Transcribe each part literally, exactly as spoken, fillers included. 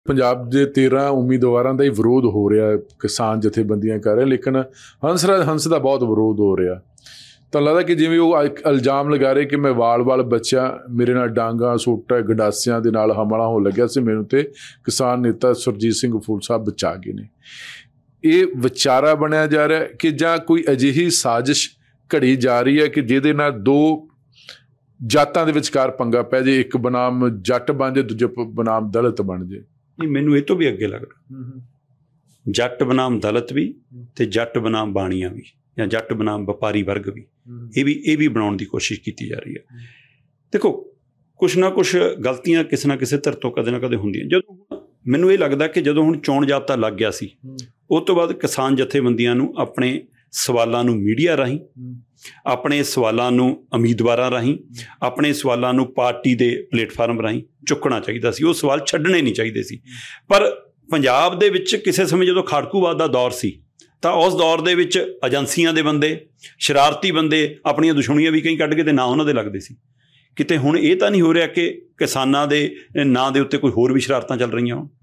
पंजाब के तेरह उम्मीदवारों का ही विरोध हो रहा है, किसान जथेबंदियां कर रहे, लेकिन हंसराज हंस का बहुत विरोध हो रहा। तो लगता कि जिवें वो इल्जाम लगा रहे कि मैं वाल वाल बच्चा मेरे नाल डांगा सोटा गंडासियां दे नाल हमला हो लग्या सी, मैनूं ते किसान नेता सुरजीत सिंह फूल साहब बचा गए ने। ये विचारा बनया जा रहा है कि जां कोई अजिही साजिश घड़ी जा रही है कि जिहदे नाल दो जातां दे विचकार पंगा पै जाए, एक बनाम जट बन जाए, दूजे बनाम दलित बन जाए। नहीं, मैनूं इह तों भी अगे लगदा, जट बनाम दलित भी ते जट बनाम बाणियां भी, या जट बनाम वपारी वर्ग भी, ये भी ये भी बनाने की कोशिश की जा रही है। देखो, कुछ ना कुछ गलतियां किसी ना किसी धर तो कदे ना कदे होंदियां। जदों मैनूं ये लगदा कि जदों हुण चोण जाब्ता लग गया सी, उस तो बाद किसान जथेबंदियां नूं अपने सवालों नूं मीडिया राहीं, अपने सवालों नूं उम्मीदवारां राहीं, अपने सवालों नूं पार्टी के प्लेटफार्म राहीं चुकना चाहिए सी। वो सवाल छड्डने नहीं चाहिए सी। पर पंजाब दे विच किसी समय जदों खाड़कूवाद का दौर सी, तो उस दौर दे विच एजेंसियां दे बंदे, शरारती बंदे अपनियां दुश्मनियां भी कई कढ़ के ते ना उन्हां दे लगदे सी। किते हुण ये तां नहीं हो रहा कि किसानां दे नां दे उत्ते कोई होर भी शरारतां चल रही होण।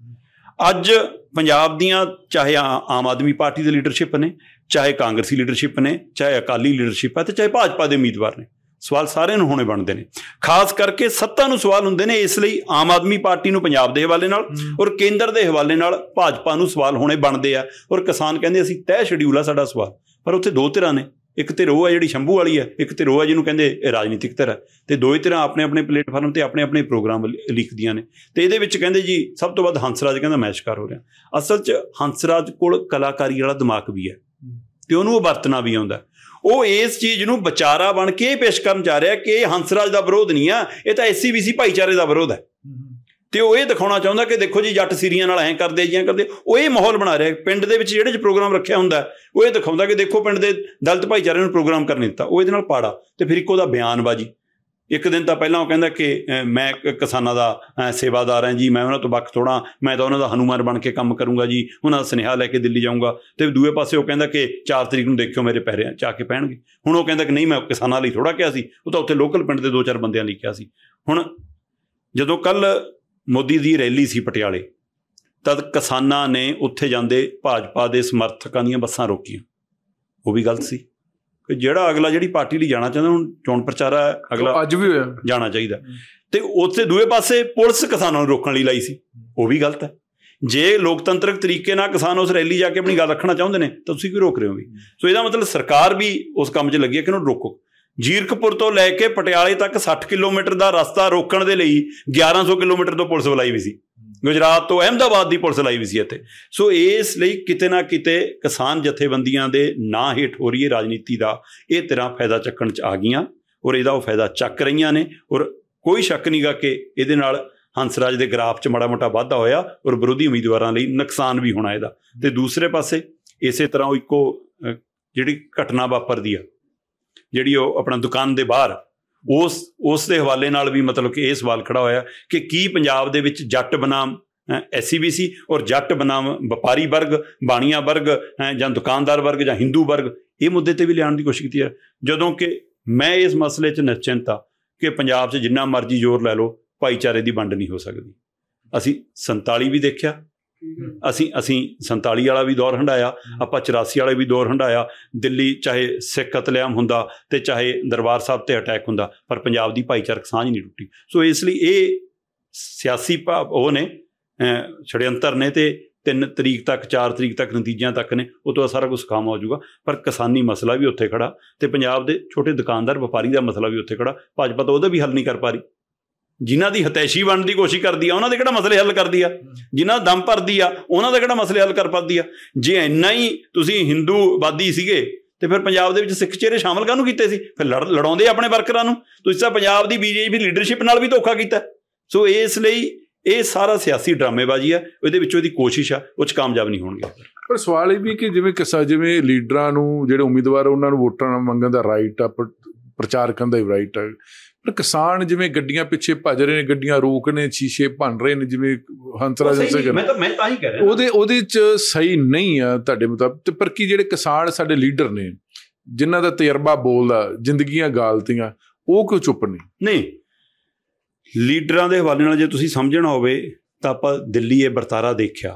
अज पंजाब दियां चाहे आम आदमी पार्टी दे लीडरशिप ने, चाहे कांग्रेसी लीडरशिप ने, चाहे अकाली लीडरशिप है, तो चाहे भाजपा के उम्मीदवार ने, सवाल सारे नूं होने बनते हैं। खास करके सत्ता नूं सवाल हुंदे ने, इसलिए आम आदमी पार्टी नूं पंजाब दे हवाले नाल और केंद्र दे हवाले नाल भाजपा नूं सवाल होने बनते आ। और किसान कहंदे असीं तय शेड्यूल आ साडा सवाल, पर उत्थे दो धिरां ने, एक धिर वो है जिहड़ी शंभू वाली है, एक धिर वो है जिन्होंने कहंदे राजनीतिक धिर है, तो दो ही धिरां अपने अपने प्लेटफार्म पर अपने अपने प्रोग्राम लिखदियां ने। तो ये कहंदे जी सब तो वध हंसराज कहंदा मैं शिकार हो रहा। असल च हंसराज कोल कलाकारी वाला दिमाग भी है, तो उन्होंने वरतना भी आउंदा। वो इस चीज़ नूं विचारा बन के पेश करन जा रहा कि हंसराज का विरोध नहीं है, ये तो एस सी बी सी भाईचारे का विरोध है। तो वो ये दिखाना चाहता कि देखो जी जट सीरियां नाल ऐं करदे जियां करदे, वो ये माहौल बना रहा है। पिंड दे विच जिहड़े प्रोग्राम रखिया हुंदा वो ये दिखाउंदा कि देखो पिंड दे दलित भाईचारे नूं प्रोग्राम करने दित्ता, वो इहदे नाल पाड़ा। तो फिर एक उहदा बयानबाजी, एक दिन तो पहला कहता कि मैं किसानों का सेवादार है जी, मैं उन्होंने तो बख थोड़ा, मैं तो उन्होंने हनुमान बन के काम करूँगा जी, उन्होंने सुनेहा लैके दिल्ली जाऊँगा। तो दूए पासे वो कहता कि चार तरीक को देखियो मेरे पैर चा के पैणगे। हुण वो कहता कि नहीं मैं किसानों लई थोड़ा कहा सी, वो तो उत्थे लोकल पिंड के दो चार बंदियां लई कहा सी। हुण जदों कल मोदी की रैली सी पटियाले, तद किसानां ने उत्थे जांदे भाजपा के समर्थकों दीयां बसां रोकियां, वो भी गलत सी। कि जिहड़ा अगला जिहड़ी पार्टी लई जाना चाहता, हुण चोण प्रचारा अगला अज भी जाना चाहिए, तो उत्थे दूए पासे पुलिस किसानों नूं रोकण लई लाई सी, वो भी गलत है। जे लोकतंत्रक तरीके नाल किसान उस रैली जाके अपनी गल रखना चाहुंदे ने तो तुसीं क्यों रोक रहे हो भी? सो इहदा मतलब सरकार भी उस काम 'च लगी है कि उन्होंने रोको। जीरकपुर तो लैके पटियाले तक सठ किलोमीटर का रस्ता रोकण दे लई ग्यारह सौ किलोमीटर तो पुलिस बुलाई भी सी, गुजरात तो अहमदाबाद की पुलिस लाई भी सी इत्थे। सो इसलिए किते ना किते किसान जथेबंदियां दे नां हेठ हो रही है राजनीति का ये तरह फायदा चक्कण च आ गईयां और इहदा वो फायदा चक रहीआं ने। और कोई शक नहीं गा कि इहदे नाल हंसराज के ग्राफ च माड़ा मोटा वाधा होया और विरोधी उम्मीदवारों लई नुकसान भी होना इहदा। ते दूसरे पासे इस तरह इको जिहड़ी घटना वापरदी आ जिहड़ी अपना दुकान के बाहर उस उस दे हवाले नाल भी मतलब कि यह सवाल खड़ा होया कि की पंजाब दे विच जट बनाम एस सी बी सी और जट बनाम व्यापारी वर्ग, बाणिया वर्ग जां दुकानदार वर्ग जां हिंदू वर्ग, ये मुद्दे ते भी लियाउण दी कोशिश की है। जदों कि मैं इस मसले च निश्चिंत हाँ कि पंजाब च जिन्ना मर्जी जोर लै लो भाईचारे की वंड नहीं हो सकती। असी संताली भी देखिया, असी असी संताली वाला भी दौर हंडाया, आपां चौरासी वाला भी दौर हंडाया। दिल्ली चाहे सिख कतलेआम हुंदा ते चाहे दरबार साहब ते अटैक हुंदा, पर पंजाब की भाईचारक सांझ नहीं टुटी। सो इसलिए ये सियासी भाव वो ने छड़यंत्र ने, ते तीन तरीक तक चार तरीक तक नतीजियां तक ने, वो तो सारा कुछ काम हो जाऊगा। पर किसानी मसला भी उत्थे खड़ा, तो पंजाब के छोटे दुकानदार व्यापारी का मसला भी उत्थे खड़ा। भाजपा तो वह भी हल नहीं कर पा रही। जिन्हां दी हतैशी बनने की कोशिश करती है उन्होंने किहड़ा मसले हल करती है, जिन्हां दम भरती आ उन्होंने किहड़ा मसले हल कर पाती है। जे इन्ना ही तुसीं हिंदूवादी सीगे तो फिर पंजाब दे विच सिख चेहरे शामिल काहनूं कीते सी? फिर लड़ लड़ाउंदे अपने वर्करां नूं। तुसीं तां पंजाब दी बीजेपी लीडरशिप नाल भी धोखा कीता। सो इसलिए ये सारा सियासी ड्रामेबाजी है, इहदे विचों दी कोशिश है वो कामयाब नहीं होणगे। पर सवाल ये भी कि जिवें किसा जिवें लीडरां नूं जिहड़े उम्मीदवार उन्हां नूं वोटां मंगण दा राइट आ, प्रचार करन दा राइट आ, पर किसान जिवें गड्डियां पिछे भज रहे ने, गड्डियां रोक ने, शीशे भन रहे ने, जिवें हंसराज उहदे च सही नहीं आ तुहाडे मुताबिक? पर की जिहड़े किसान साडे लीडर ने जिन्हां दा तजर्बा बोलदा, जिंदगियां गालतियां, वो क्यों चुप ने? नहीं, लीडरां दे हवाले नाल जे तुसीं समझना होवे ਤਾਂ ਆਪਾਂ ਦਿੱਲੀ ਇਹ ਵਰਤਾਰਾ ਦੇਖਿਆ,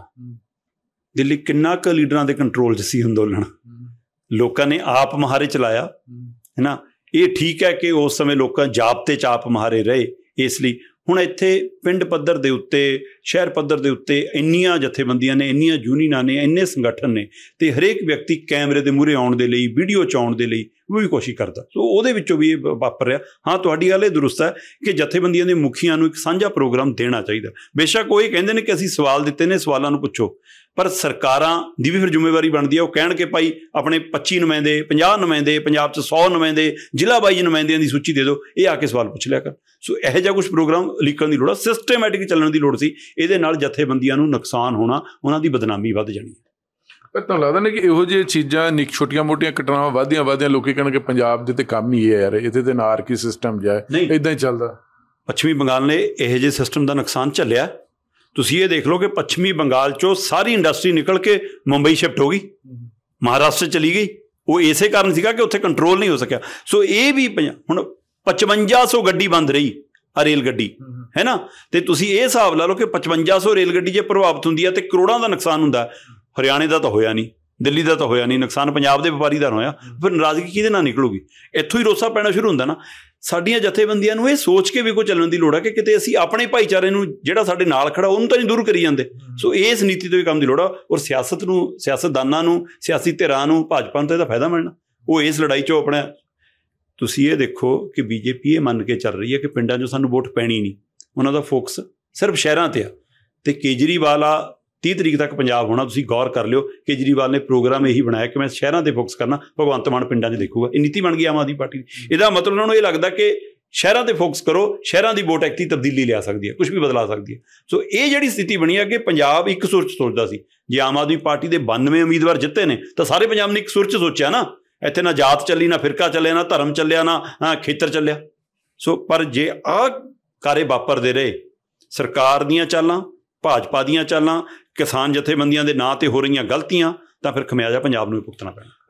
ਦਿੱਲੀ ਕਿੰਨਾ ਕੁ ਲੀਡਰਾਂ ਦੇ ਕੰਟਰੋਲ 'ਚ ਸੀ ਅੰਦੋਲਨ, ਲੋਕਾਂ ਨੇ ਆਪ ਮੁਹਾਰੇ ਚਲਾਇਆ ਹੈ ਨਾ। ਇਹ ਠੀਕ ਹੈ ਕਿ ਉਸ ਸਮੇਂ ਲੋਕਾਂ ਜਾਬਤੇ 'ਚ ਆਪ ਮੁਹਾਰੇ ਰਹੇ, ਇਸ ਲਈ ਹੁਣ ਇੱਥੇ ਪਿੰਡ ਪੱਧਰ ਦੇ ਉੱਤੇ, ਸ਼ਹਿਰ ਪੱਧਰ ਦੇ ਉੱਤੇ ਇੰਨੀਆਂ ਜਥੇਬੰਦੀਆਂ ਨੇ, ਇੰਨੀਆਂ ਯੂਨੀਅਨਾਂ ਨੇ, ਇੰਨੇ ਸੰਗਠਨ ਨੇ, ਅਤੇ ਹਰੇਕ ਵਿਅਕਤੀ ਕੈਮਰੇ ਦੇ ਮੂਹਰੇ ਆਉਣ ਦੇ ਲਈ, ਵੀਡੀਓ 'ਚ ਆਉਣ ਦੇ ਲਈ ਉਹ ਵੀ ਕੋਸ਼ਿਸ਼ ਕਰਦਾ। ਸੋ ਉਹਦੇ ਵਿੱਚੋਂ ਵੀ ਇਹ ਵਾਪਰ ਰਿਹਾ। ਹਾਂ, ਤੁਹਾਡੀ ਗੱਲ ਇਹ ਦਰੁਸਤ ਹੈ ਕਿ ਜਥੇਬੰਦੀਆਂ ਦੇ ਮੁਖੀਆਂ ਨੂੰ ਇੱਕ ਸਾਂਝਾ ਪ੍ਰੋਗਰਾਮ ਦੇਣਾ ਚਾਹੀਦਾ। ਬੇਸ਼ੱਕ ਉਹ ਇਹ ਕਹਿੰਦੇ ਨੇ ਕਿ ਅਸੀਂ ਸਵਾਲ ਦਿੱਤੇ ਨੇ, ਸਵਾਲਾਂ ਨੂੰ ਪੁੱਛੋ, ਪਰ ਸਰਕਾਰਾਂ ਦੀ ਵੀ ਫਿਰ ਜ਼ਿੰਮੇਵਾਰੀ ਬਣਦੀ ਹੈ। ਉਹ ਕਹਿਣ ਕਿ ਭਾਈ ਆਪਣੇ ਪੱਚੀ ਨੁਮਾਇੰਦੇ, ਪੰਜਾਹ ਨੁਮਾਇੰਦੇ, ਪੰਜਾਬ 'ਚ ਸੌ ਨੁਮਾਇੰਦੇ, ਜ਼ਿਲ੍ਹਾ ਵਾਈਜ਼ ਨੁਮਾਇੰਦਿਆਂ ਦੀ ਸੂਚੀ ਦੇ ਦਿਓ, ਇਹ ਆ ਕੇ ਸਵਾਲ ਪੁੱਛ ਲਿਆ ਕਰ। ਸੋ ਇਹੋ ਜਿਹਾ ਕੁਛ ਪ੍ਰੋਗਰਾਮ ਲਿਖਣ ਦੀ ਲੋੜ ਆ, ਸਿਸਟੇਮੈਟਿਕ ਚੱਲਣ ਦੀ ਲੋੜ ਸੀ। ਇਹਦੇ ਨਾਲ ਜਥੇਬੰਦੀਆਂ ਨੂੰ ਨੁਕਸਾਨ ਹੋਣਾ, ਉਹਨਾਂ ਦੀ ਬਦਨਾਮੀ ਵੱਧ ਜਾਣੀ। ਪਰ ਤੁਹਾਨੂੰ ਲੱਗਦਾ ਨਹੀਂ ਕਿ ਇਹੋ ਜਿਹੀਆਂ ਚੀਜ਼ਾਂ ਨਿੱਕ ਛੋਟੀਆਂ ਮੋਟੀਆਂ ਘਟਨਾਵਾਂ ਵੱਧਦੀਆਂ ਵੱਧਦੀਆਂ ਲੋਕੀ ਕਹਿਣਗੇ ਪੰਜਾਬ ਦੇ ਤੇ ਕੰਮ ਹੀ ਹੈ ਯਾਰ, ਇੱਥੇ ਤੇ ਅਨਾਰਕੀ ਸਿਸਟਮ ਜਿਹਾ ਇੱਦਾਂ ਹੀ ਚੱਲਦਾ। ਪੱਛਮੀ ਬੰਗਾਲ ਨੇ ਇਹੋ ਜਿਹੇ ਸਿਸਟਮ ਦਾ ਨੁਕਸਾਨ ਝੱਲਿਆ। ਤੁਸੀਂ ਇਹ ਦੇਖ ਲਓ ਕਿ ਪੱਛਮੀ ਬੰਗਾਲ 'ਚੋਂ ਸਾਰੀ ਇੰਡਸਟਰੀ ਨਿਕਲ ਕੇ ਮੁੰਬਈ ਸ਼ਿਫਟ ਹੋ ਗਈ, ਮਹਾਰਾਸ਼ਟਰ ਚਲੀ ਗਈ। ਉਹ ਇਸੇ ਕਾਰਨ ਸੀਗਾ ਕਿ ਉੱਥੇ ਕੰਟਰੋਲ ਨਹੀਂ ਹੋ ਸਕਿਆ। ਸੋ ਇਹ ਵੀ ਹੁਣ ਪਚਵੰਜਾ ਸੌ ਗੱਡੀ ਬੰਦ ਰਹੀ ਆ, ਰੇਲ ਗੱਡੀ ਹੈ ਨਾ। ਅਤੇ ਤੁਸੀਂ ਇਹ ਹਿਸਾਬ ਲਾ ਲਓ ਕਿ ਪਚਵੰਜਾ ਸੌ ਰੇਲ ਗੱਡੀ ਜੇ ਪ੍ਰਭਾਵਿਤ ਹੁੰਦੀ ਹੈ ਅਤੇ ਕਰੋੜਾਂ ਦਾ ਨੁਕਸਾਨ ਹੁੰਦਾ। ਹਰਿਆਣੇ ਦਾ ਤਾਂ ਹੋਇਆ ਨਹੀਂ, ਦਿੱਲੀ ਦਾ ਤਾਂ ਹੋਇਆ ਨਹੀਂ, ਨੁਕਸਾਨ ਪੰਜਾਬ ਦੇ ਵਪਾਰੀ ਦਾ ਹੋਇਆ। ਫਿਰ ਨਾਰਾਜ਼ਗੀ ਕਿਹਦੇ ਨਾਲ ਨਿਕਲੂਗੀ? ਇੱਥੋਂ ਹੀ ਰੋਸਾ ਪੈਣਾ ਸ਼ੁਰੂ ਹੁੰਦਾ ਨਾ। ਸਾਡੀਆਂ ਜਥੇਬੰਦੀਆਂ ਨੂੰ ਇਹ ਸੋਚ ਕੇ ਵੀ ਕੋਈ ਚੱਲਣ ਦੀ ਲੋੜ ਹੈ ਕਿ ਕਿਤੇ ਅਸੀਂ ਆਪਣੇ ਭਾਈਚਾਰੇ ਨੂੰ, ਜਿਹੜਾ ਸਾਡੇ ਨਾਲ ਖੜਾ, ਉਹਨੂੰ ਤਾਂ ਨਹੀਂ ਦੂਰ ਕਰੀ ਜਾਂਦੇ। ਸੋ ਇਸ ਨੀਤੀ ਤੋਂ ਵੀ ਕੰਮ ਦੀ ਲੋੜ ਆ। ਔਰ ਸਿਆਸਤ ਨੂੰ, ਸਿਆਸਤਦਾਨਾਂ ਨੂੰ, ਸਿਆਸੀ ਧਿਰਾਂ ਨੂੰ, ਭਾਜਪਾ ਨੂੰ ਤਾਂ ਇਹਦਾ ਫਾਇਦਾ ਮਿਲਣਾ। ਉਹ ਇਸ ਲੜਾਈ 'ਚੋਂ ਆਪਣਾ, ਤੁਸੀਂ ਇਹ ਦੇਖੋ ਕਿ ਬੀਜੇਪੀ ਇਹ ਮੰਨ ਕੇ ਚੱਲ ਰਹੀ ਹੈ ਕਿ ਪਿੰਡਾਂ 'ਚੋਂ ਸਾਨੂੰ ਵੋਟ ਪੈਣੀ ਨਹੀਂ, ਉਹਨਾਂ ਦਾ ਫੋਕਸ ਸਿਰਫ ਸ਼ਹਿਰਾਂ 'ਤੇ ਆ। ਅਤੇ ਕੇਜਰੀਵਾਲ ਆ ਤੀਹ ਤਰੀਕ ਤੱਕ ਪੰਜਾਬ ਹੋਣਾ, ਤੁਸੀਂ ਗੌਰ ਕਰ ਲਿਓ। ਕੇਜਰੀਵਾਲ ਨੇ ਪ੍ਰੋਗਰਾਮ ਇਹੀ ਬਣਾਇਆ ਕਿ ਮੈਂ ਸ਼ਹਿਰਾਂ 'ਤੇ ਫੋਕਸ ਕਰਨਾ, ਭਗਵੰਤ ਮਾਨ ਪਿੰਡਾਂ 'ਚ ਦੇਖੂਗਾ। ਇਹ ਨੀਤੀ ਬਣ ਗਈ ਆਮ ਆਦਮੀ ਪਾਰਟੀ ਦੀ। ਇਹਦਾ ਮਤਲਬ ਉਹਨਾਂ ਨੂੰ ਇਹ ਲੱਗਦਾ ਕਿ ਸ਼ਹਿਰਾਂ 'ਤੇ ਫੋਕਸ ਕਰੋ, ਸ਼ਹਿਰਾਂ ਦੀ ਵੋਟ ਐਕਟੀ ਤਬਦੀਲੀ ਲਿਆ ਸਕਦੀ ਹੈ, ਕੁਛ ਵੀ ਬਦਲਾ ਸਕਦੀ ਹੈ। ਸੋ ਇਹ ਜਿਹੜੀ ਸਥਿਤੀ ਬਣੀ ਹੈ ਕਿ ਪੰਜਾਬ ਇੱਕ ਸੁਰ 'ਚ ਸੋਚਦਾ ਸੀ। ਜੇ ਆਮ ਆਦਮੀ ਪਾਰਟੀ ਦੇ ਬਾਨਵੇਂ ਉਮੀਦਵਾਰ ਜਿੱਤੇ ਨੇ ਤਾਂ ਸਾਰੇ ਪੰਜਾਬ ਨੇ ਇੱਕ ਸੁਰ 'ਚ ਸੋਚਿਆ ਨਾ। ਇੱਥੇ ਨਾ ਜਾਤ ਚੱਲੀ, ਨਾ ਫਿਰਕਾ ਚੱਲਿਆ, ਨਾ ਧਰਮ ਚੱਲਿਆ, ਨਾ ਖੇਤਰ ਚੱਲਿਆ। ਸੋ ਪਰ ਜੇ ਆਹ ਕਾਰੇ ਵਾਪਰਦੇ ਰਹੇ, ਸਰਕਾਰ ਦੀਆਂ ਚਾਲਾਂ, ਭਾਜਪਾ ਦੀਆਂ ਚਾਲਾਂ, ਕਿਸਾਨ ਜਥੇਬੰਦੀਆਂ ਦੇ ਨਾਂ 'ਤੇ ਹੋ ਰਹੀਆਂ ਗਲਤੀਆਂ, ਤਾਂ ਫਿਰ ਖਮਿਆਜਾ ਪੰਜਾਬ ਨੂੰ ਵੀ ਭੁਗਤਣਾ ਪੈਣਾ।